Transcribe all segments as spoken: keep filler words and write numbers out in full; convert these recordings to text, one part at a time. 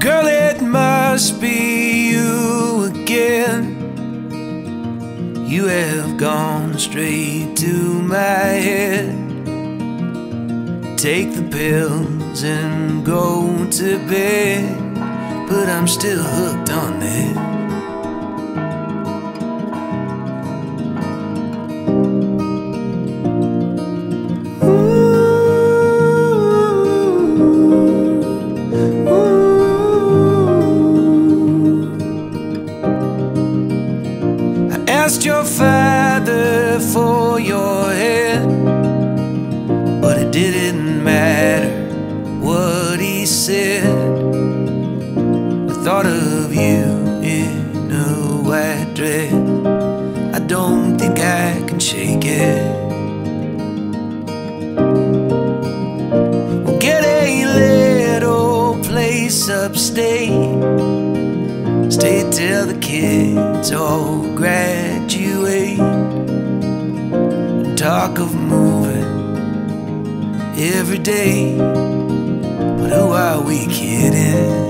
Girl, it must be you again. You have gone straight to my head. Take the pills and go to bed, but I'm still hooked on this. Asked your father for your hand, but it didn't matter what he said. The thought of you in a white dress, I don't think I can shake it. We'll get a little place upstate, stay till the kids all graduate. Talk of moving every day, but who are we kidding?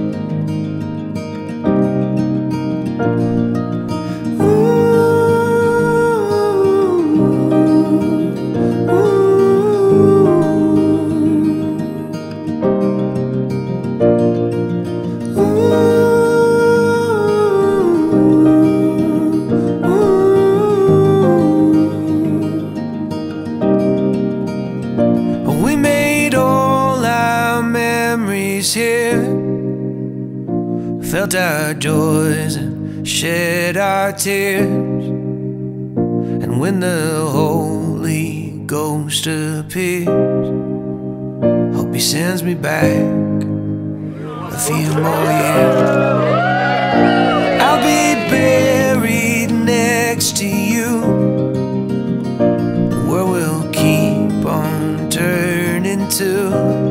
We made all our memories here, felt our joys and shed our tears. And when the Holy Ghost appears, hope he sends me back a few more years. I'll be buried next to you, the world will keep on turning too.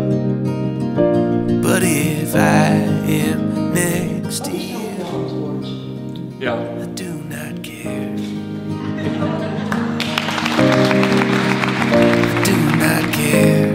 But if I am next to you, Ja. I do not care. I do not care.